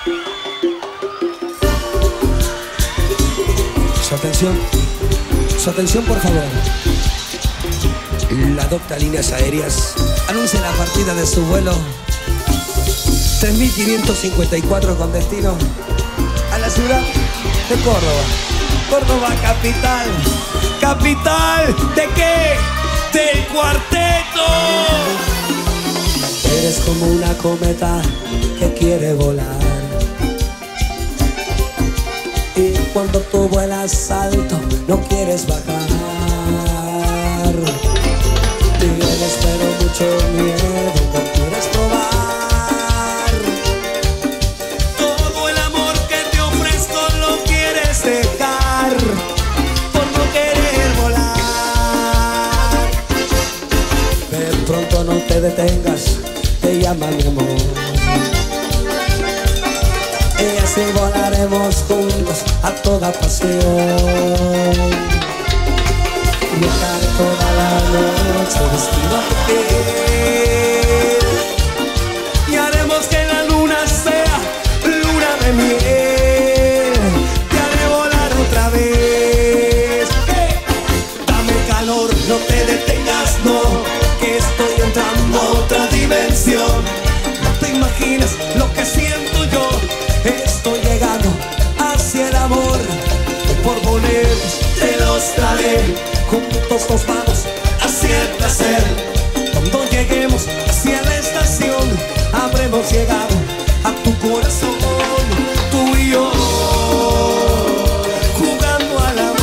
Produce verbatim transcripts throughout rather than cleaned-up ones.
Su atención, su atención por favor. La docta Líneas Aéreas anuncia la partida de su vuelo tres mil quinientos cincuenta y cuatro con destino a la ciudad de Córdoba. Córdoba capital. ¿Capital de qué? ¡Del cuarteto! Eres como una cometa que quiere volar, y cuando tú vuelas alto no quieres bajar. Tienes pero mucho miedo, no quieres probar. Todo el amor que te ofrezco lo quieres dejar por no querer volar. De pronto no te detengas, te llama mi amor, y así volaremos juntos a toda pasión. Viajar toda la noche vestido a tu piel, y haremos que la luna sea luna de miel. Te haré volar otra vez. ¡Hey! Dame calor, no te detengas, no, que estoy entrando a otra dimensión. No te imaginas lo que siento yo. Estoy llegando hacia el amor, y por boletos te los daré. Juntos nos vamos hacia el placer. Cuando lleguemos hacia la estación, habremos llegado a tu corazón. Tú y yo jugando al amor.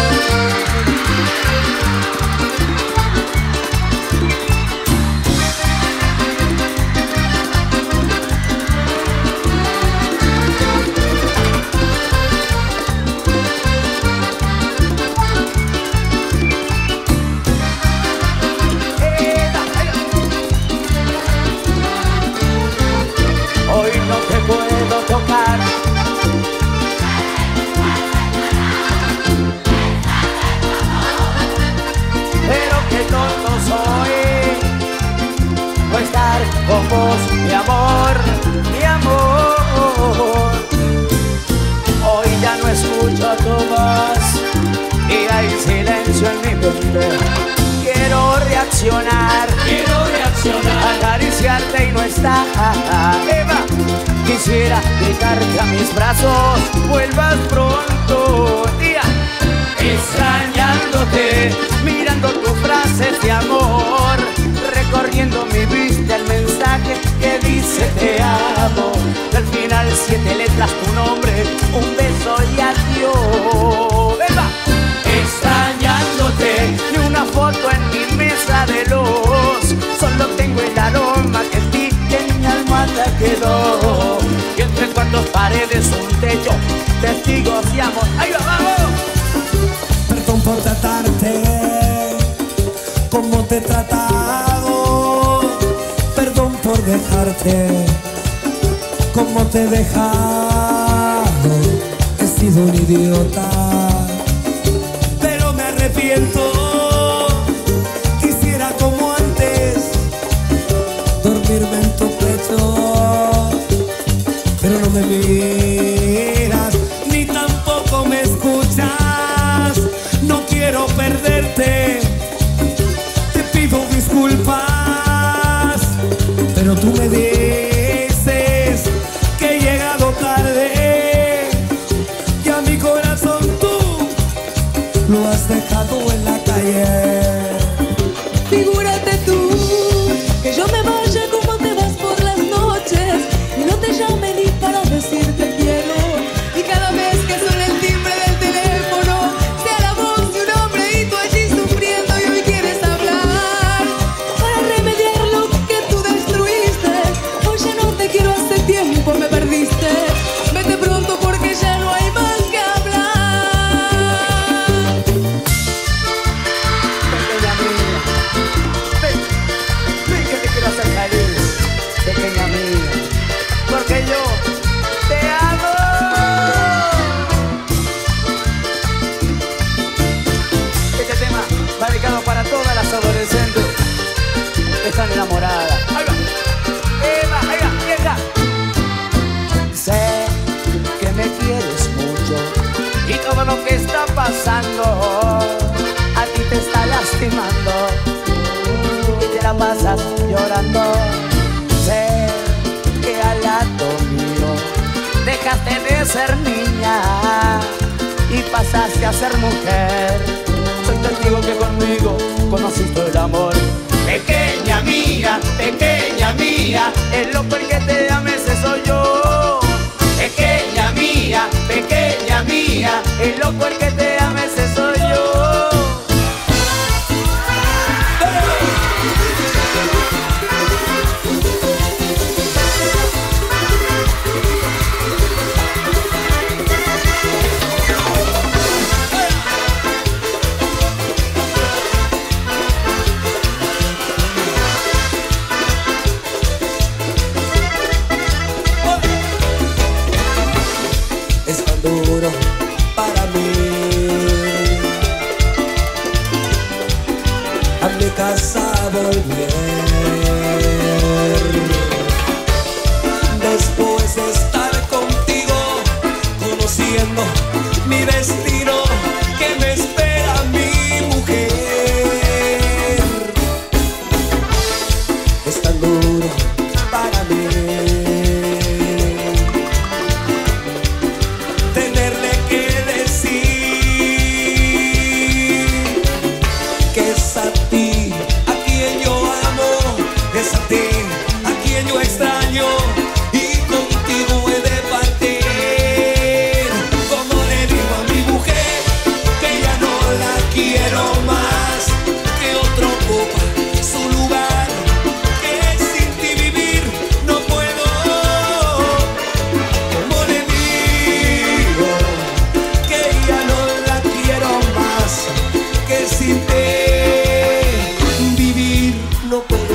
Con vos, mi amor, mi amor. Hoy ya no escucho tu voz y hay silencio en mi mente. Quiero reaccionar, quiero reaccionar, acariciarte y no estar. Eva, quisiera dejarte a mis brazos, vuelvas pronto, tía. Extrañándote, mirando tus frases de amor, recorriendo mi vista el mensaje que dice te amo. Al final siete letras, tu nombre, un beso y adiós. ¡Eva! Extrañándote, ni una foto en mi mesa de luz. Solo tengo el aroma que en ti, que en mi almohada quedó. Y entre cuatro paredes un techo, testigos de amor. ¡Ahí va, vamos! Perdón por tratarte como te he tratado, perdón por dejarte como te he dejado. He sido un idiota, pero me arrepiento. Quisiera como antes dormirme en tu pecho, pero no me miras ni tampoco me escuchas. No quiero perderte, te pido disculpas, pero tú me dices que he llegado tarde, y a mi corazón tú lo has dejado en la calle. Figúrate tú que yo me vaya como te vas por las noches y no te llame ni para decirte quiero, y cada vez que suene el timbre del teléfono sea la voz de un hombre y tú allí sufriendo y hoy quieres hablar para remediar lo que tú destruiste. lastimando y te la pasas llorando. Sé que al lado mío dejaste de ser niña y pasaste a ser mujer. Soy testigo que conmigo conociste el amor. Pequeña mía, pequeña mía, el loco el que te ame ese soy yo. Pequeña mía, pequeña mía, el loco el que te ame ese soy yo. Duro para mí a mi casa volver después de estar contigo, conociendo mi destino, que me espera mi mujer. Es tan duro para mí tenerle que decir que es a ti a quien yo amo, es a ti a quien yo extraño y contigo he de partir. Como le digo a mi mujer que ya no la quiero más, que otro ocupa su lugar, que sin ti vivir no puedo. Como le digo que ya no la quiero más, que sin ti vivir no puedo.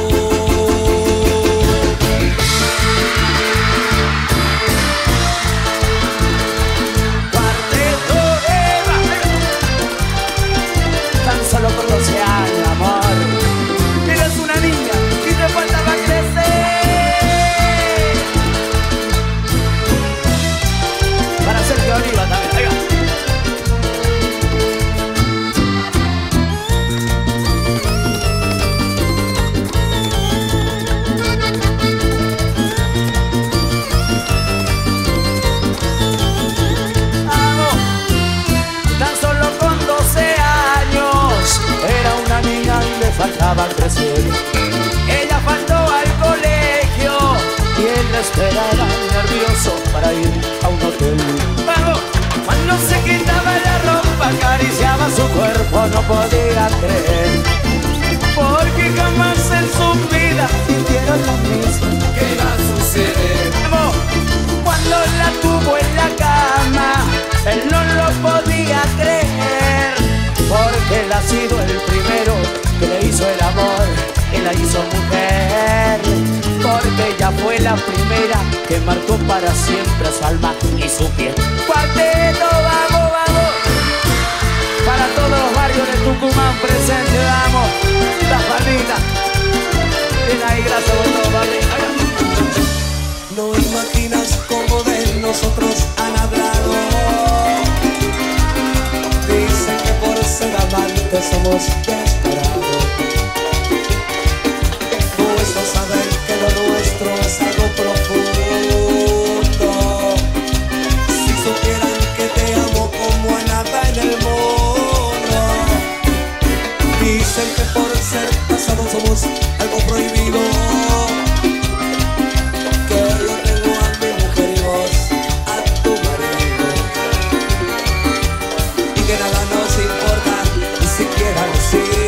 Cuarteto de Barrio, tan solo con doce años, amor. Eres una niña y te faltaba crecer. Para Sergio Oliva también, ahí va. Vamos. Tan solo con doce años era una niña y le faltaba crecer. Ella faltó al colegio y él la esperaba nervioso para ir a un hotel. Vamos. Cuando se quitaba la ropa acariciaba su cuerpo, no podía creer, porque jamás en su vida sintieron lo mismo que iba a suceder. Vamos. Cuando la tuvo en la cama, él no lo podía creer, porque él ha sido el primero que le hizo el amor, que la hizo mujer, porque ella fue la primera que marcó para siempre su alma y su piel. Cuarteto, vamos, vamos, para todos los barrios de Tucumán presente, vamos, las palmitas. Bien ahí, gracias por todo, papi. No imaginas cómo de nosotros han hablado. Dicen que por ser amantes somos descarados, pues no saben que lo nuestro es algo profundo. Si supieran que te amo como a nada en el mundo. Dicen que por ser casados somos algo prohibido, que yo tengo a mi mujer y vos a tu marido, y que nada nos importa, ni siquiera nos sirve.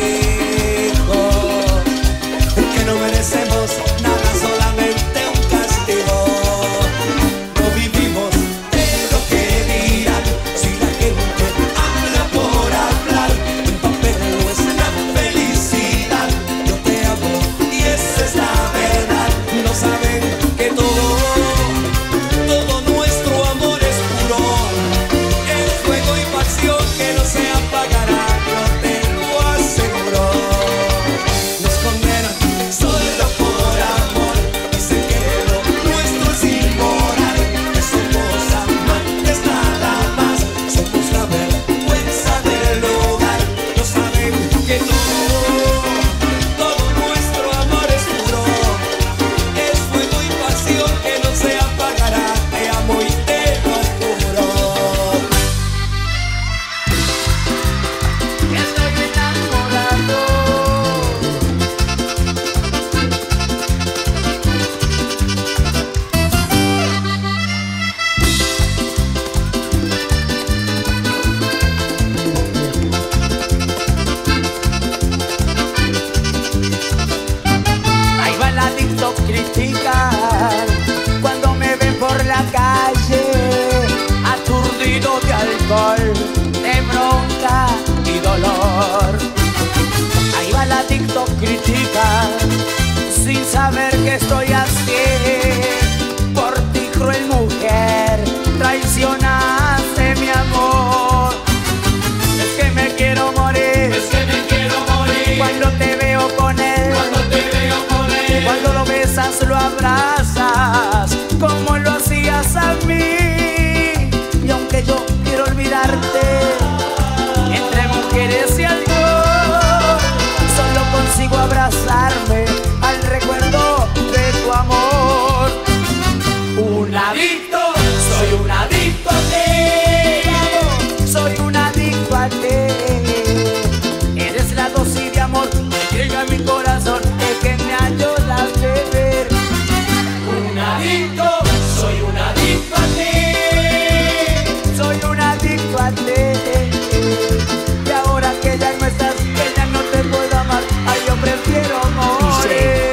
estoy así por ti, cruel mujer. Traicionaste mi amor. Es que me quiero morir. Es que me quiero morir. Cuando te veo con él. Cuando te veo con él. Cuando lo besas, lo abrazas, como lo hacías a mí. Y aunque yo quiero olvidarte, entre mujeres y alcohol, solo consigo abrazarme al recuerdo de tu amor. Un adicto, soy un adicto a ti. Soy un adicto a ti. Eres la dosis de amor que llega a mi corazón, el que me ayuda a beber. Un adicto, soy un adicto a ti. Soy un adicto a ti. Y ahora que ya no estás, que ya no te puedo amar, ay, yo prefiero morir.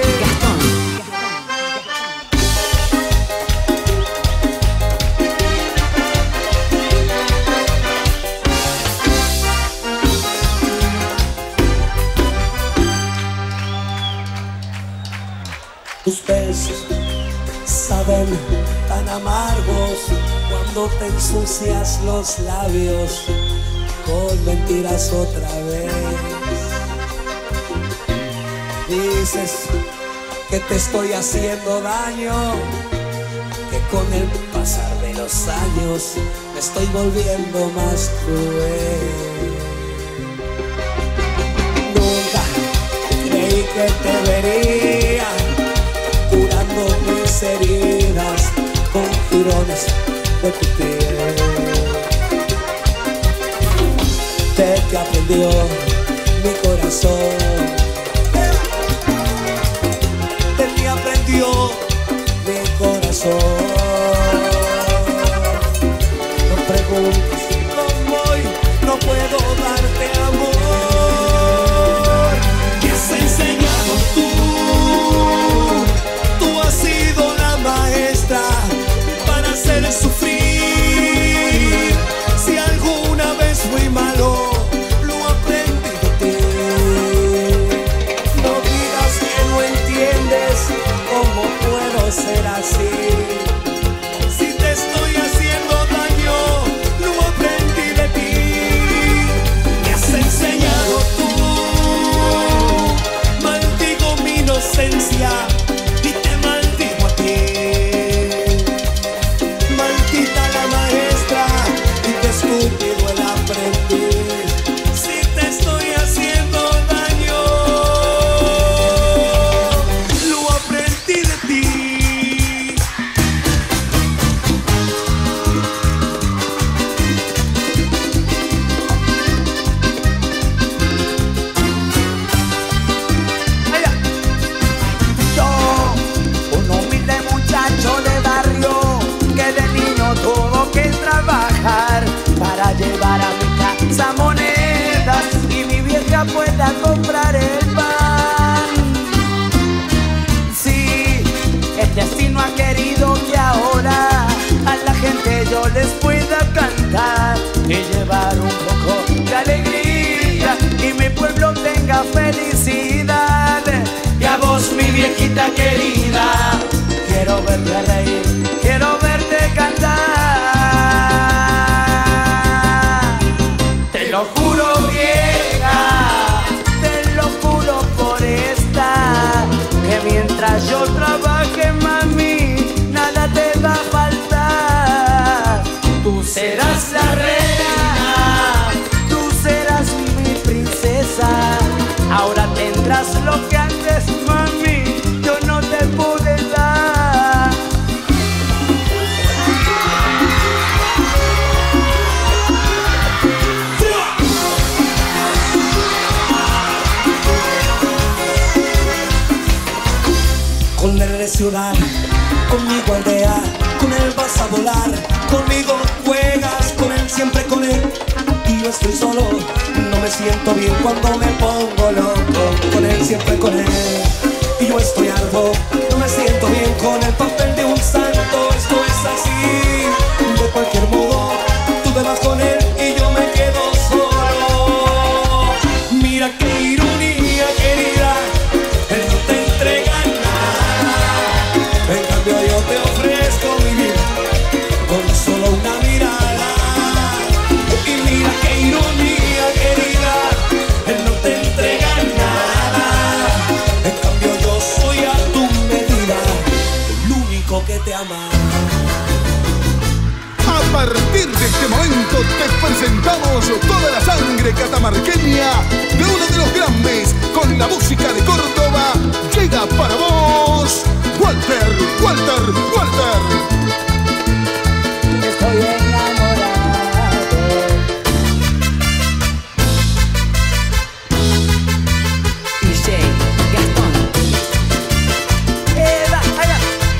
Tus besos saben tan amargos cuando te ensucias los labios con mentiras otra vez. Dices que te estoy haciendo daño, que con el pasar de los años me estoy volviendo más cruel. Nunca creí que te vería curando mis heridas con jirones de tu piel. De que aprendió mi corazón, de que aprendió mi corazón. No preguntes cómo voy, no puedo darte amor. ¿Qué has enseñado tú? Tú has sido la maestra para hacer sufrir. Si alguna vez fui malo, lo aprendí de ti. No digas que no entiendes cómo puedo ser así. Si te estoy haciendo daño, lo aprendí de ti. Me has enseñado tú. Maldigo mi inocencia y te maldigo a ti. Maldita la maestra y te estúpido el aprendiz. Si te estoy haciendo daño, lo aprendí de ti. Allá. Yo, un humilde muchacho de barrio que de niño tuvo que trabajar para llevar a mi casa monedas y mi vieja pueda comprar el pan. Sí, el destino ha querido que ahora a la gente yo les pueda cantar y llevar un poco de alegría y mi pueblo tenga felicidad. Y a vos, mi viejita querida, quiero verte reír, quiero verte cantar. Te lo juro, vieja, te lo juro por esta, que mientras yo trabaje, mami, nada te va a faltar. Tú serás la reina, tú serás mi princesa. Ahora tendrás lo que antes, mami, yo no te pude dar. Con él eres ciudad, conmigo aldea, con él vas a volar, conmigo juegas, con él siempre con él. Y yo estoy solo, no me siento bien cuando me pongo loco, con él siempre con él. Y yo estoy algo, no me siento bien con el papel de un santo. Esto es así, de cualquier modo, tú te vas con él y yo me quedo solo. Mira qué ironía, querida, él no te entrega nada. A partir de este momento te presentamos toda la sangre catamarqueña de uno de los grandes con la música de Córdoba. Llega para vos Walter, Walter, Walter. Estoy enamorado. D J Gastón. Eva, allá.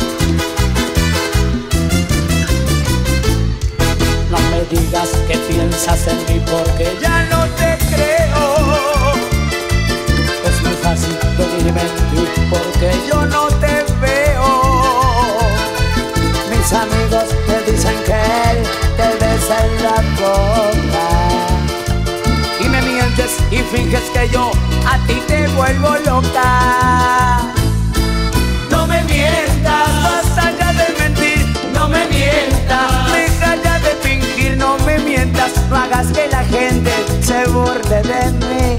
No me digas que piensas en mí porque ya no te creo. Es muy fácil venirme en ti porque yo no te veo. Mis amigos te dicen que él te besa en la boca y me mientes y finges que yo a ti te vuelvo loca. No me mientas, basta ya de mentir, no me mientas, deja ya de fingir, no me mientas, no hagas que la gente se burle de mí.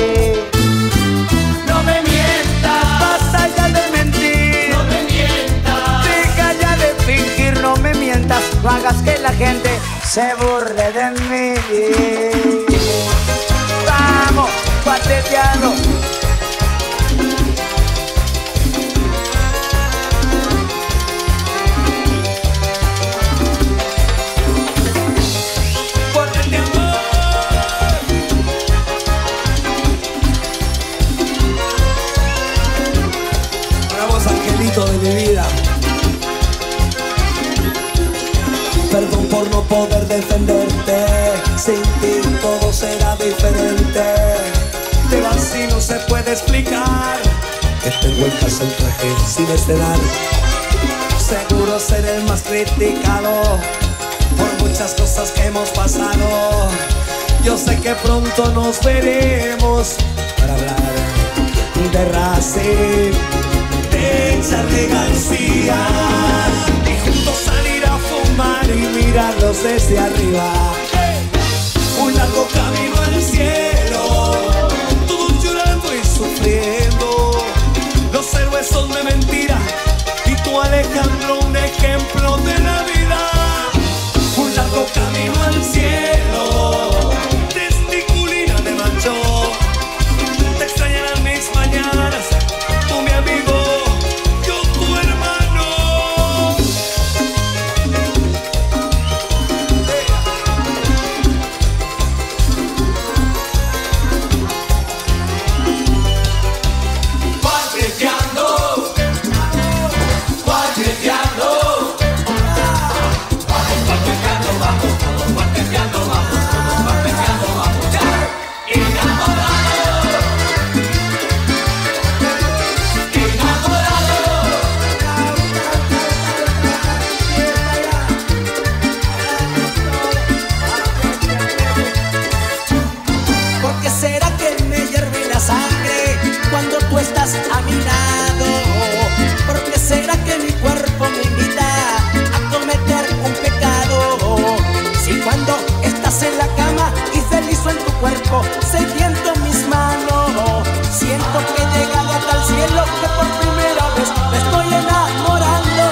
No me mientas, basta ya de mentir, no me mientas, deja ya de fingir, no me mientas, no hagas que la gente se burle de mí. Vamos, cuarteteando. De mi vida, perdón por no poder defenderte. Sin ti todo será diferente. Te vas y no se puede explicar que te vueltas el traje sin estrenar. Seguro seré el más criticado por muchas cosas que hemos pasado. Yo sé que pronto nos veremos para hablar de Racing, de Charly García, y juntos salir a fumar y mirarlos desde arriba. Un largo camino al cielo, todos llorando y sufriendo. Los héroes son de mentira y tú, Alejandro, un ejemplo de la vida. Un largo camino al cielo, testiculina de macho. Te extrañarán mis mañanas, tú mi amigo, yo tu hermano. Cuarteteando, cuarteteando, vamos cuarteteando, vamos todos cuarteteando, vamos todos cuarteteando, vamos ya. Enamorado, enamorado. ¿Por qué será que me hierve la sangre cuando tú estás a mi lado? ¿Por qué será que mi cuerpo me invita a cometer un pecado? Si cuando estás en la cama y deslizo en tu cuerpo, sediento mis manos, siento que he llegado hasta el cielo, que por primera vez me estoy enamorando.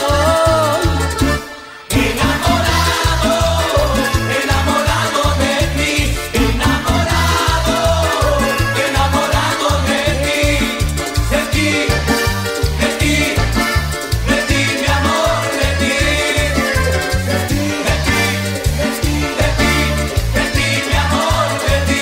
Enamorado, enamorado de ti, enamorado, enamorado de ti, de ti, de ti, de ti, mi amor, de ti, de ti, de ti, de ti, de ti, de ti, mi amor, de ti.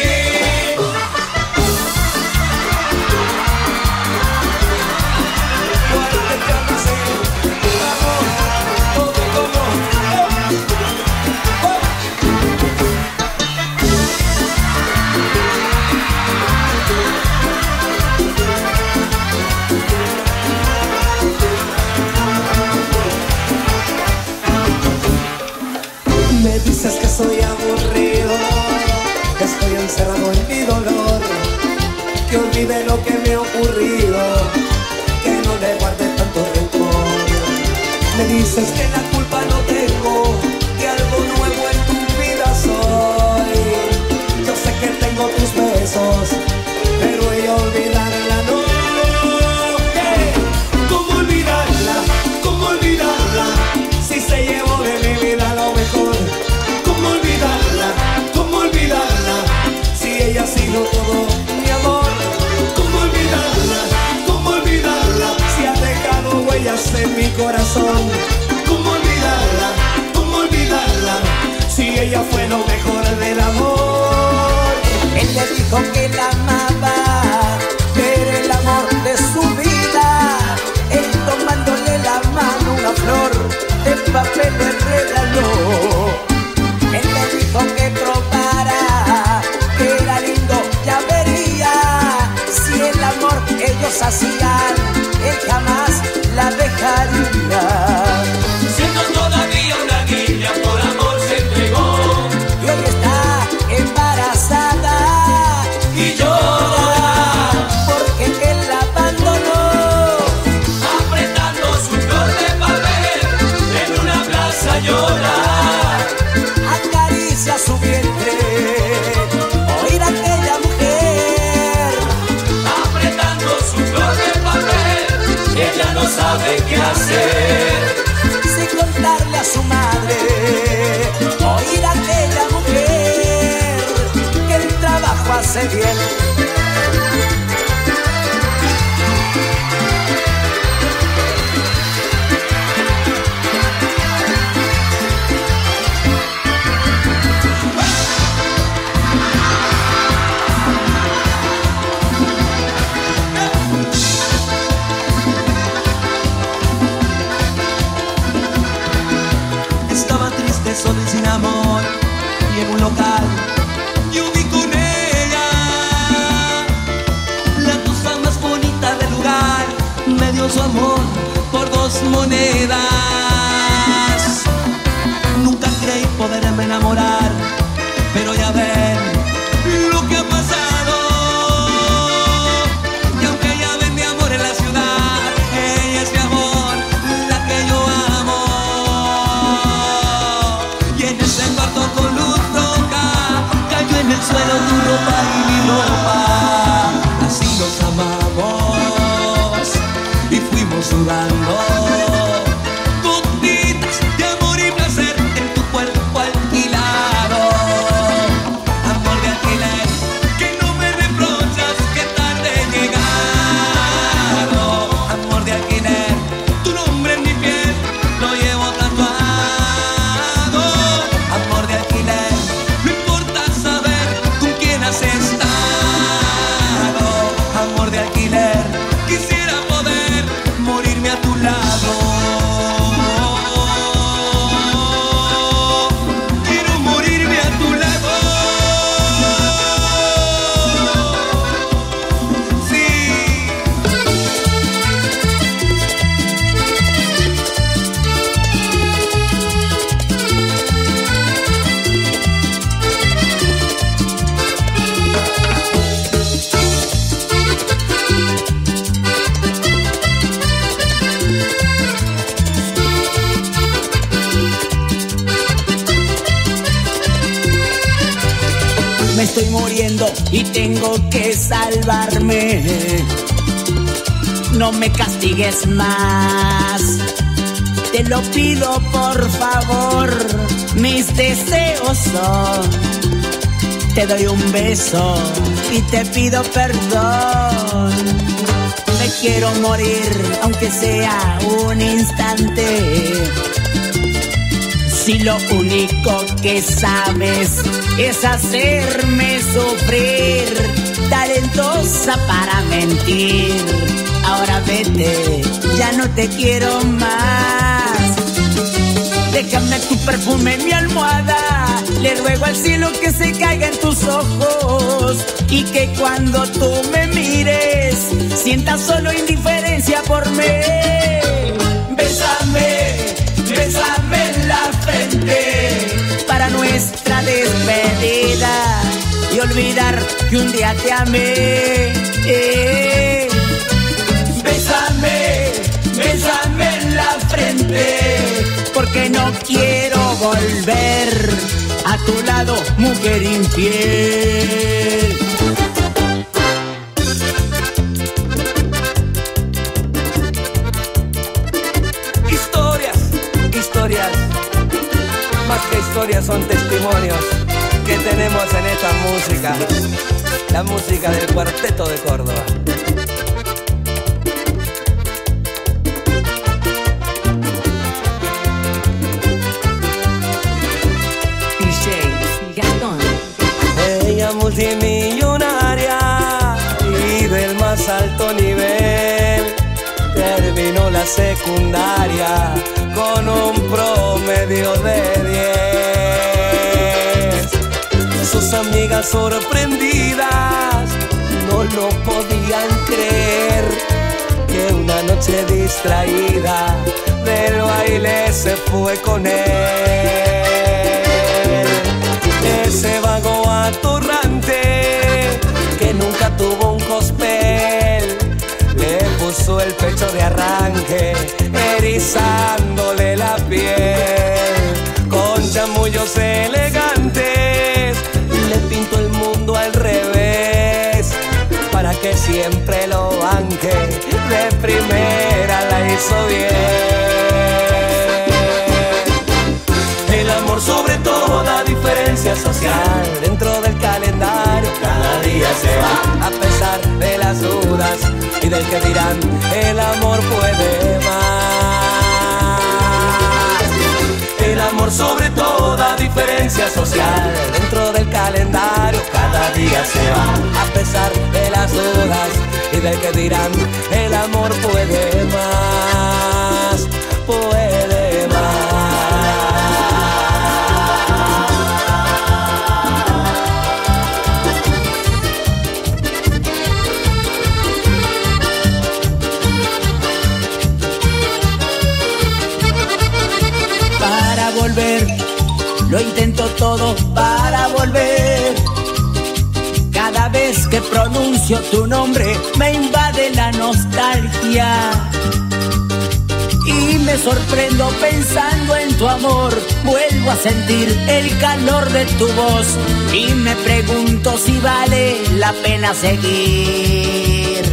Me dices que soy aburrido, que estoy encerrado en mi dolor, que olvide lo que me ha ocurrido, que no le guarde tanto rencor. Me dices que la culpa no tengo, que algo nuevo en tu vida soy. Yo sé que tengo tus besos, pero ella olvidarla no. ¿Qué? ¿Cómo olvidarla? ¿Cómo olvidarla? Si se llevó de mi vida lo mejor. corazón. ¿Cómo olvidarla? ¿Cómo olvidarla? Si ella fue lo mejor del amor. Él le dijo que la amaba, que era el amor de su vida. Él tomándole la mano una flor de papel le regaló. Él le dijo que probara, que era lindo, ya vería. Si el amor ellos hacían, él jamás la dejaría. Siendo todavía una niña, por amor se entregó. Y hoy está embarazada Y llora porque él la abandonó. apretando su flor de papel en una plaza llora. Acaricia su vientre, oír a aquella mujer. Apretando su flor de papel, ella no sabe qué hacer. Sin contarle a su madre, oír a aquella mujer que el trabajo hace bien. Estaba triste, solo y sin amor, y en un local yo vi con ella la cosa más bonita del lugar. Me dio su amor por dos monedas. Nunca creí poderme enamorar, pero ya ven lo que ha pasado. Y aunque ella vende amor en la ciudad, ella es mi amor, la que yo amo. Y en ese cuarto con luz roja cayó en el suelo tu ropa y mi ropa. Así nos amamos y fuimos sudando gotitas de amor y placer en tu cuerpo alquilado. Amor de alquiler, que no me reprochas que tarde he llegado. Amor de alquiler, tu nombre en mi piel lo llevo tatuado. Amor de alquiler, no importa saber con quién has estado. Amor de alquiler, quisiera poder morirme a tu lado. Quiero morirme a tu lado. Sí. Me estoy muriendo y tengo que salvarme. No me castigues más, te lo pido por favor. Mis deseos son, te doy un beso y te pido perdón. Me quiero morir aunque sea un instante. Si lo único que sabes es hacerme sufrir, talentosa para mentir. Ahora vete, ya no te quiero más. Déjame tu perfume en mi almohada. Le ruego al cielo que se caiga en tus ojos y que cuando tú me mires sientas solo indiferencia por mí. Bésame, bésame en la frente para nuestra despedida y olvidar que un día te amé. Eh. Bésame, bésame en la frente, porque no quiero volver a tu lado, mujer infiel. Historias, historias, más que historias son testimonios que tenemos en esta música, la música del Cuarteto de Córdoba. multimillonaria y del más alto nivel. Terminó la secundaria con un promedio de diez. Sus amigas sorprendidas no lo podían creer, que una noche distraída del baile se fue con él. Ese vago atorrante que nunca tuvo un cospel, le puso el pecho de arranque, erizándole la piel. Con chamullos elegantes le pintó el mundo al revés, para que siempre lo banque. De primera la hizo bien. El amor sobre toda diferencia social, dentro del calendario cada día se va. A pesar de las dudas y del que dirán, el amor puede más. El amor sobre toda diferencia social, dentro del calendario cada día se va. A pesar de las dudas y del que dirán, el amor puede más, puede más. Para volver, lo intento todo para volver. Cada vez que pronuncio tu nombre me invade la nostalgia y me sorprendo pensando en tu amor. Vuelvo a sentir el calor de tu voz y me pregunto si vale la pena seguir.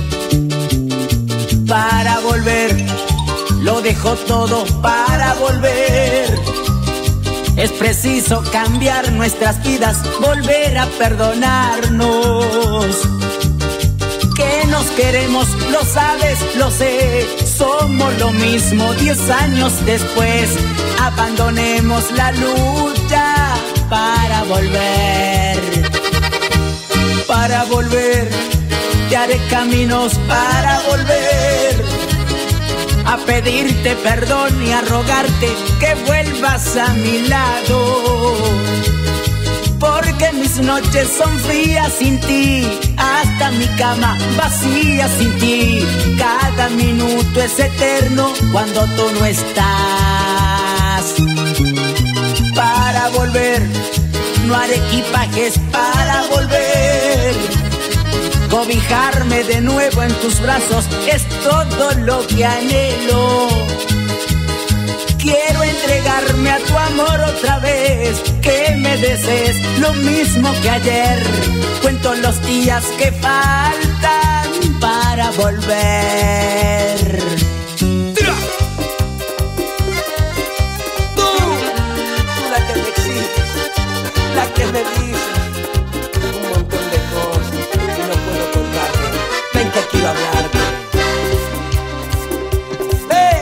Para volver, lo dejo todo para volver. Es preciso cambiar nuestras vidas, volver a perdonarnos. Que nos queremos, lo sabes, lo sé. Somos lo mismo diez años después. Abandonemos la lucha para volver. Para volver, te haré caminos para volver. A pedirte perdón y a rogarte que vuelvas a mi lado. Porque mis noches son frías sin ti, hasta mi cama vacía sin ti. Cada minuto es eterno cuando tú no estás. Para volver, no haré equipajes para volver. Cobijarme de nuevo en tus brazos es todo lo que anhelo. Quiero entregarme a tu amor otra vez, que me desees lo mismo que ayer. Cuento los días que faltan para volver. ¡Tira! Tú, la que me exiges, la que me dices un montón de cosas y no puedo contarte. Ven que quiero hablarte. Ven.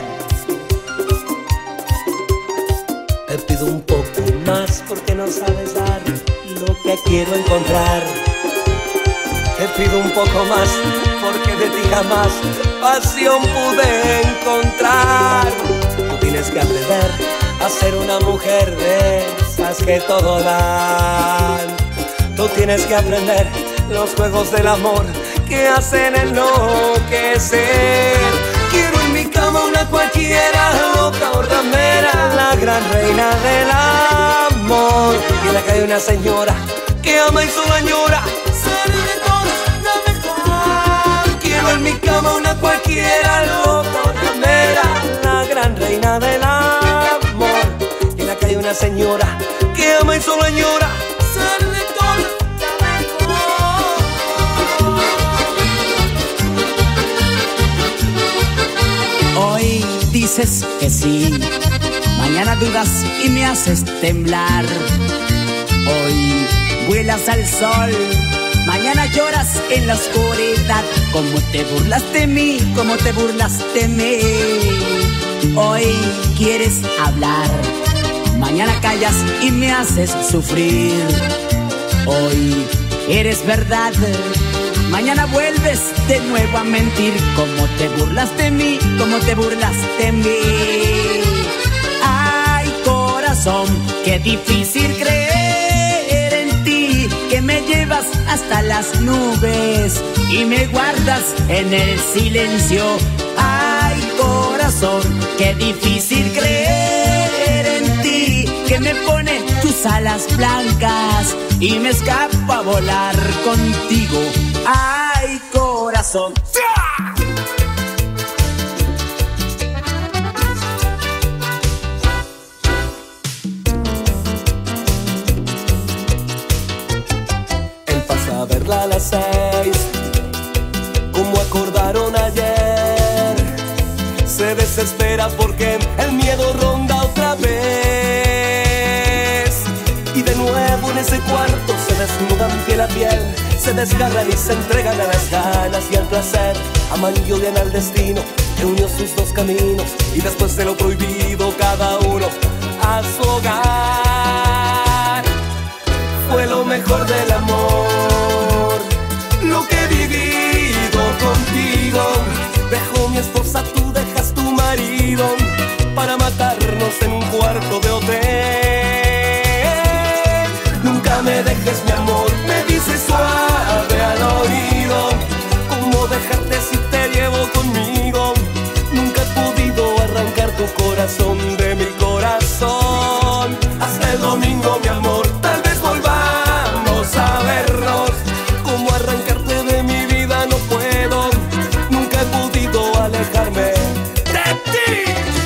Te pido un poco más porque no sabes dar lo que quiero encontrar. Te pido un poco más porque de ti jamás pasión pude encontrar. Tú tienes que aprender a ser una mujer de esas que todo dan. Tú tienes que aprender los juegos del amor que hacen enloquecer. Quiero en mi cama una cualquiera, loca o ramera, la gran reina del amor. Y en la calle una señora que ama y solo añora ser de todas la mejor. Quiero en mi cama una cualquiera, loca o ramera, la gran reina del amor. Y en la calle una señora que ama y solo añora ser de todas la mejor. Hoy dices que sí, mañana dudas y me haces temblar. Hoy vuelas al sol, mañana lloras en la oscuridad. Como te burlas de mí, como te burlas de mí. Hoy quieres hablar, mañana callas y me haces sufrir. Hoy eres verdad. Mañana vuelves de nuevo a mentir. Como te burlas de mí, como te burlas de mí. Ay, corazón, qué difícil creer en ti, que me llevas hasta las nubes y me guardas en el silencio. Ay, corazón, qué difícil creer en ti, que me pone tus alas blancas y me escapo a volar contigo. Ay, corazón. Él pasa a verla a las seis, como acordaron ayer. Se desespera porque el miedo ronda otra vez. Y de nuevo en ese cuarto se desnudan piel a piel, se desgarran y se entregan a las ganas y al placer. Aman y odian al destino que unió sus dos caminos, y después de lo prohibido cada uno a su hogar. Fue lo mejor del amor, lo que he vivido contigo. Dejó mi esposa, tú dejas tu marido, para matarnos en un cuarto de hotel. Nunca me dejes, mi amor, me dices suave al oído. ¿Cómo dejarte si te llevo conmigo? Nunca he podido arrancar tu corazón de mi corazón. Hasta el domingo, mi amor, tal vez volvamos a vernos. ¿Cómo arrancarte de mi vida? No puedo. Nunca he podido alejarme de ti.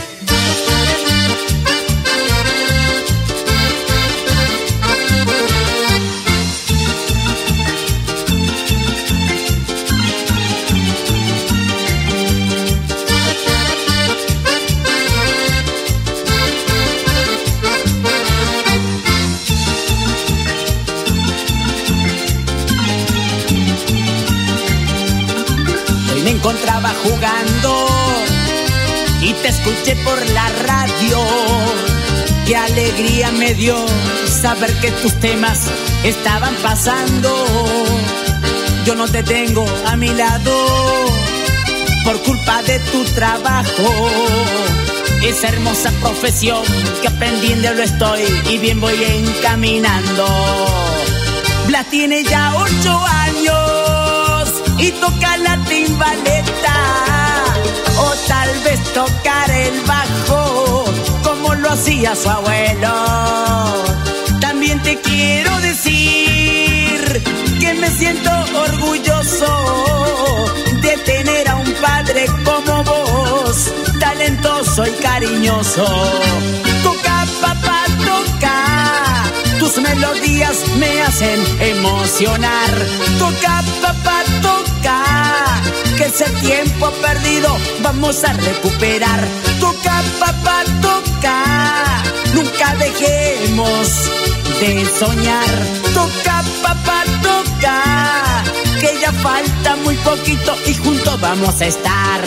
Hoy me encontraba jugando y te escuché por la radio. Qué alegría me dio saber que tus temas estaban pasando. Yo no te tengo a mi lado por culpa de tu trabajo. Esa hermosa profesión que aprendiendo lo estoy y bien voy encaminando. Blas tiene ya ocho años y toca la timbaleta, o tal vez tocar el bajo como lo hacía su abuelo. También te quiero decir que me siento orgulloso de tener a un padre como vos, talentoso y cariñoso. Toca, papá, toca, tus melodías me hacen emocionar. Toca, papá, toca, que ese tiempo perdido vamos a recuperar. Toca, papá, toca, nunca dejemos de soñar. Toca, papá, toca, que ya falta muy poquito y juntos vamos a estar.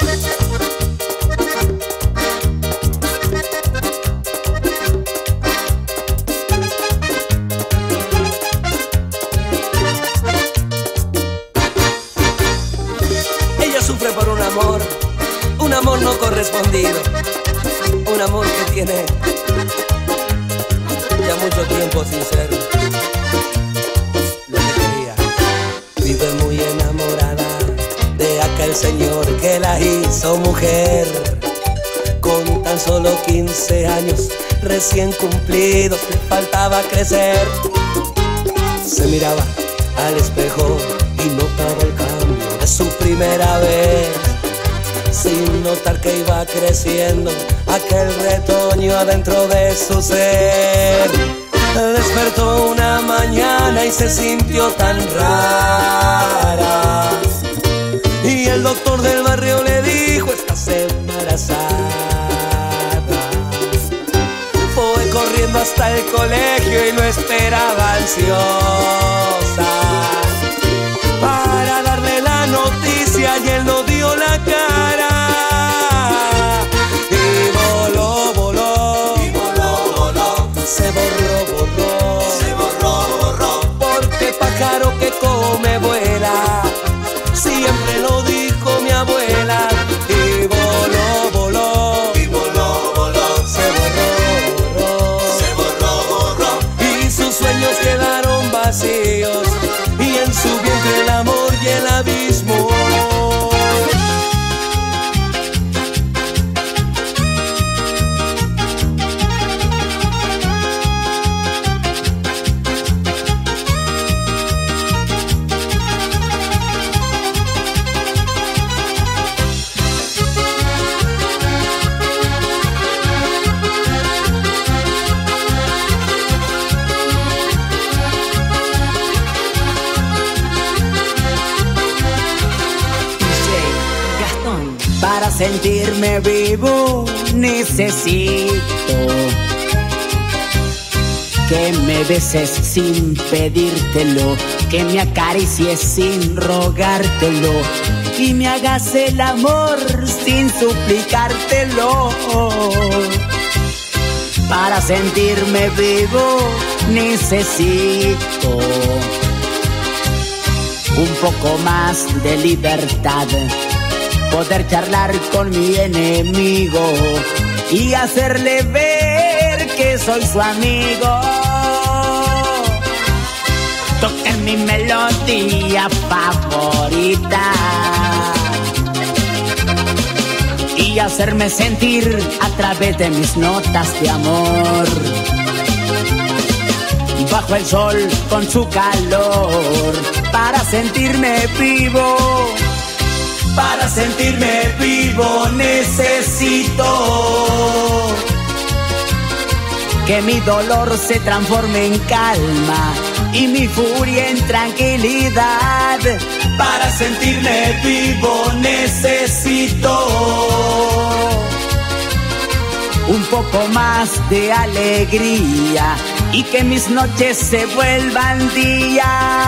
Por un amor, un amor no correspondido, un amor que tiene ya mucho tiempo sin ser lo que quería. Vive muy enamorada de aquel señor que la hizo mujer, con tan solo quince años recién cumplidos, le faltaba crecer. Se miraba al espejo y notaba el cambio de su primera vez, sin notar que iba creciendo aquel retoño adentro de su ser. Despertó una mañana y se sintió tan rara, y el doctor del barrio le dijo: estás embarazada. Fue corriendo hasta el colegio y lo esperaba ansiosa para darle la noticia, y él no dio la cara. Y voló, voló, y voló, voló, se borró, borró, se borró, borró, porque pájaro sentirme vivo necesito que me beses sin pedírtelo, que me acaricies sin rogártelo y me hagas el amor sin suplicártelo. Para sentirme vivo necesito un poco más de libertad, poder charlar con mi enemigo y hacerle ver que soy su amigo. Toquen mi melodía favorita y hacerme sentir a través de mis notas de amor. Bajo el sol con su calor, para sentirme vivo, para sentirme vivo necesito que mi dolor se transforme en calma y mi furia en tranquilidad. Para sentirme vivo necesito un poco más de alegría y que mis noches se vuelvan día.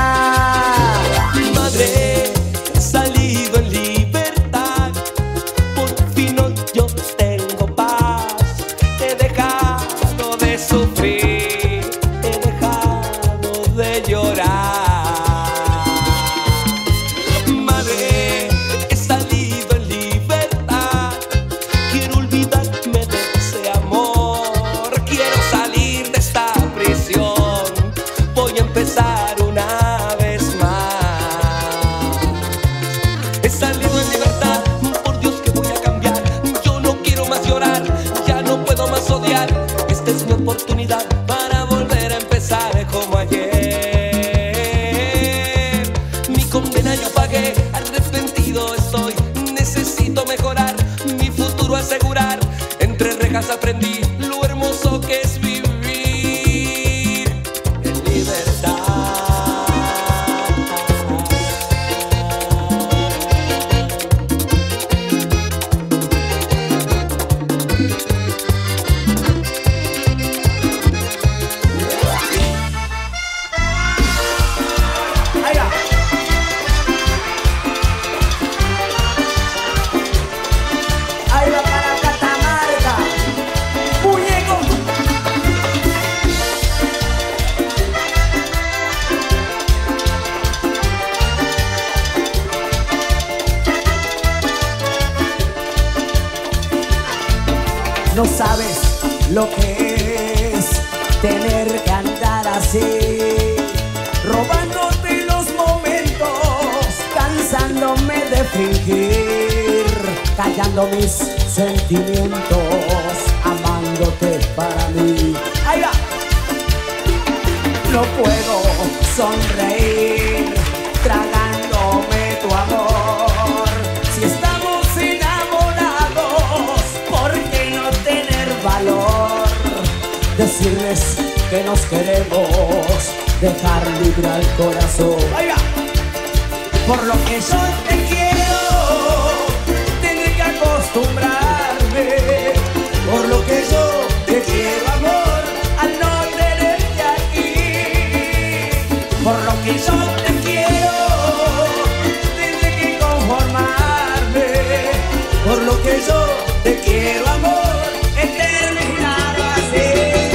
Madre, he salido en libertad, por fin hoy yo tengo paz. He dejado de sufrir, he dejado de llorar. Madre, he salido en libertad, quiero olvidarme de ese amor, quiero salir de esta prisión, voy a empezar una vez más. He salido en libertad, por Dios que voy a cambiar, yo no quiero más llorar, ya no puedo más odiar, esta es mi oportunidad para volver a empezar como ayer. Mi condena yo pagué, arrepentido estoy, necesito mejorar, mi futuro asegurar, entre rejas aprendí lo hermoso que es vivir en libertad. Ahí va. Ahí va para Catamarca, muñeco. No sabes lo que es tener que andar así, robándote los momentos, cansándome de fingir, callando mis sentimientos, amándote para mí. ¡Ahí va! No puedo sonreír, tragándome tu amor. Si estamos enamorados, ¿por qué no tener valor? Decirles que nos queremos, dejar libre al corazón. ¡Ahí va! Por lo que yo te quiero, tendré que acostumbrarme. Por lo que yo te quiero, amor, al no tenerte aquí. Por lo que yo te quiero, tendré que conformarme. Por lo que yo te quiero, amor, he terminado así.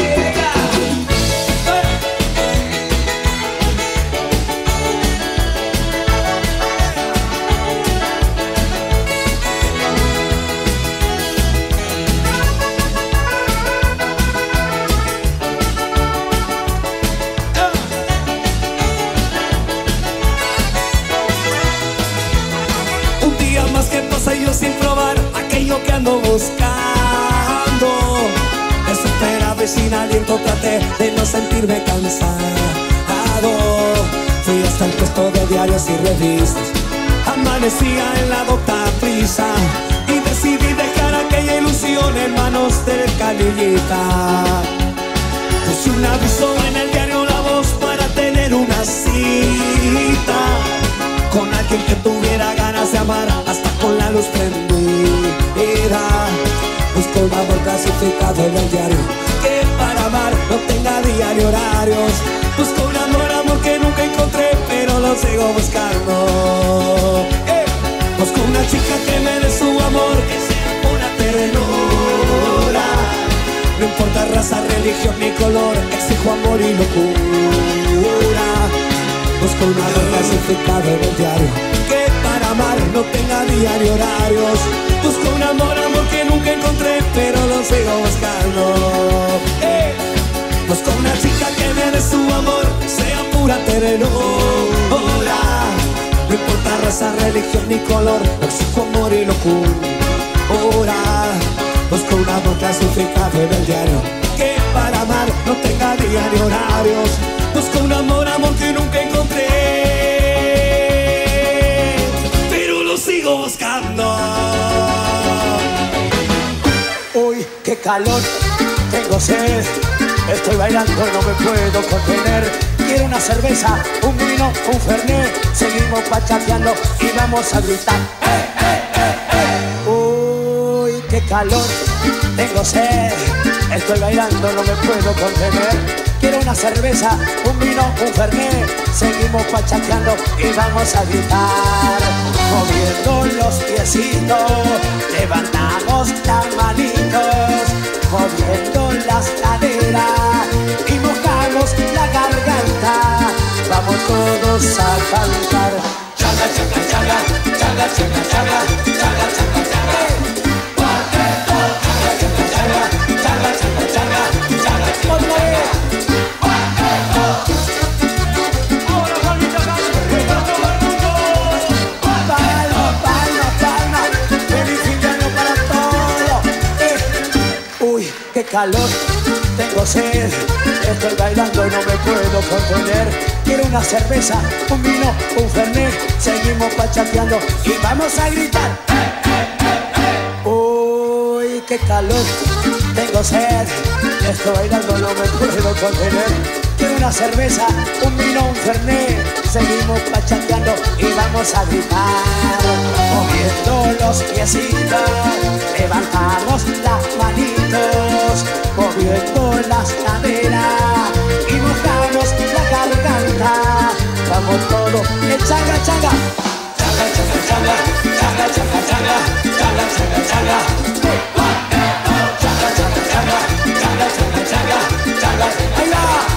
Un día más que pasa yo sin probar aquello que ando buscando. Desesperado y sin aliento traté de no sentirme cansado. Fui hasta el puesto de diarios y revistas, amanecía en la docta prisa y decidí dejar aquella ilusión en manos del canillita. Puse un aviso en el diario La Voz para tener una cita con alguien que tuviera ganas de amar hasta con la luz prendida. Busco un amor clasificado en el diario, que para amar no tenga día ni horarios. Busco un amor, amor que nunca encontré, pero lo sigo buscando. ¡Eh! Busco una chica que me dé su amor, que sea pura ternura. No importa raza, religión ni color, exijo amor y locura. Busco un amor clasificado en el diario, que para amar no tenga día ni horarios. Busco un amor, amor que nunca encontré, pero lo sigo buscando. ¡Eh! Busco una chica que me dé su amor, sea pura ternura. No importa raza, religión ni color, exijo amor y locura. Busco un amor clasificado en el diario, que para amar no tenga día ni horarios. Busco un amor, amor que nunca encontré, pero lo sigo buscando. Uy, qué calor, tengo sed, estoy bailando, no me puedo contener. Quiero una cerveza, un vino, un fernet. Seguimos pachateando y vamos a gritar. ¡Eh, eh, eh, eh! Uy, qué calor, tengo sed, estoy bailando, no me puedo contener. Quiero una cerveza, un vino, un fernet. Seguimos pachateando y vamos a gritar. Moviendo los piecitos, levantamos las manitos, moviendo las caderas y mojamos la garganta. Vamos todos a cantar. Chaga, chaga, chaga, chaga, chaga, chaga, chaga, chaga, chaga. Cuarteto, chaga, chaga, chaga, chaga, chaga, chaga, chaga, chaga. Otra vez. Cuarteto. Ahora Juanito canta todo el mundo. Palma, palma, palma. Feliz fin de año para todos. Eh. Uy, qué calor, tengo sed, estoy bailando y no me puedo contener. Quiero una cerveza, un vino, un fernet. Seguimos pachateando y vamos a gritar. ¡Eh, eh, eh, eh! Uy, qué calor, tengo sed, estoy bailando, no me puedo contener. Quiero una cerveza, un vino, un fernet. Seguimos pachateando y vamos a gritar. Moviendo los piecitos, levantamos las manitos, moviendo las caderas y mojamos la garganta. Vamos todos, el chaga, chaga. Chaga, chaga, chaga, chaga, chaga, chaga, chaga, chaga, chaga. Chaga, chaga, chaga, chaga, chaga, chaga, chaga, chaga. ¡Ahí va!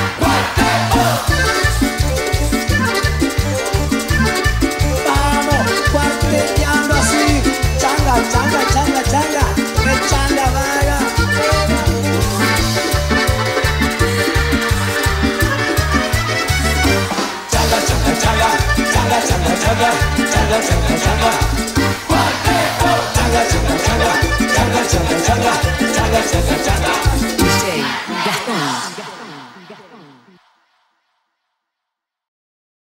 Vamos, cuarteteando así. Changa, changa, changa, changa. Que changa vaya. Changa, changa, changa, changa, changa, changa, changa, changa, changa. Cuarteto. Changa, changa, changa, changa, changa, changa, changa, changa, changa. D J Gastón.